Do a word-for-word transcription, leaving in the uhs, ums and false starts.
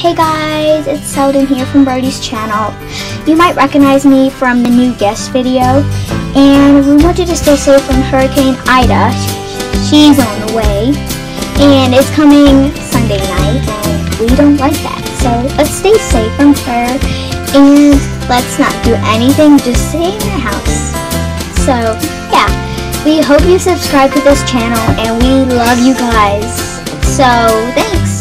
Hey guys, it's Seldon here from Brody's channel. You might recognize me from the new guest video, and we want you to stay safe from Hurricane Ida. She's on the way, and it's coming Sunday night, and we don't like that. So let's stay safe from her, and let's not do anything, just stay in your house. So yeah, we hope you subscribe to this channel, and we love you guys. So thanks.